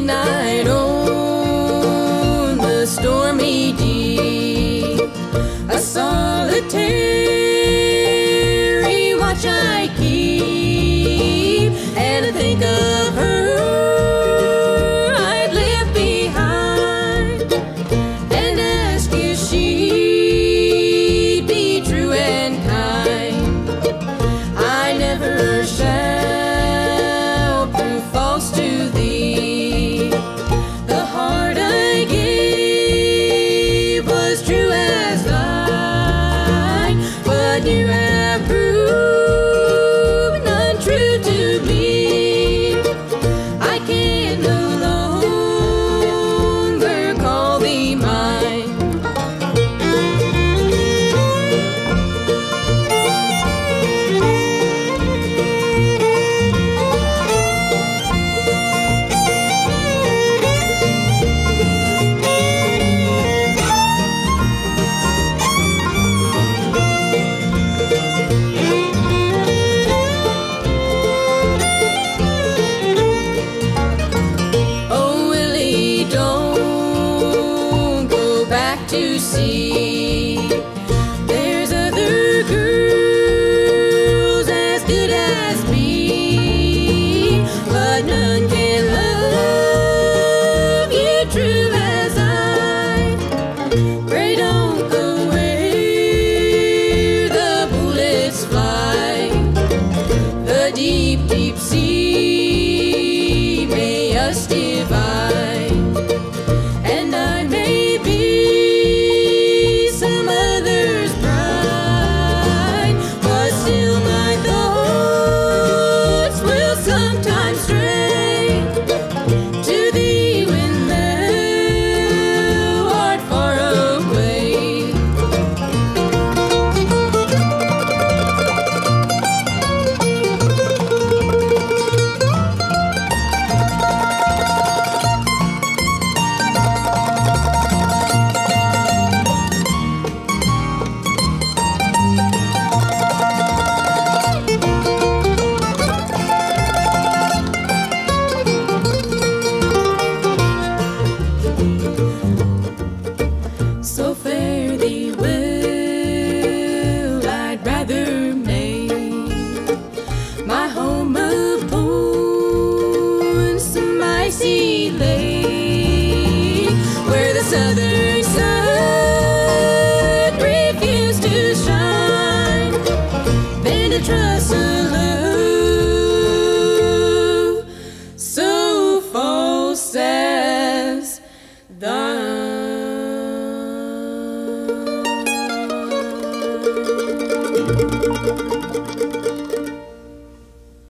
night on the stormy deep, a solitary watch I keep, and I think of her I'd left behind, and ask if she'd be true and kind. I never shall prove false to thee. The heart I gave was true as thine, but you have proven untrue to me. I can no longer call thee mine. To see there's other girls as good as me, but none can love you true as I. Pray don't go where the bullets fly. The deep, deep sea may us divide, and I may be some other's bride, but still my thoughts will sometimes stray to thee when thou art far away. So fare thee well, I'd rather make my home upon some icy lake, where the southern sun refused to shine, than to trust a love so false as thine.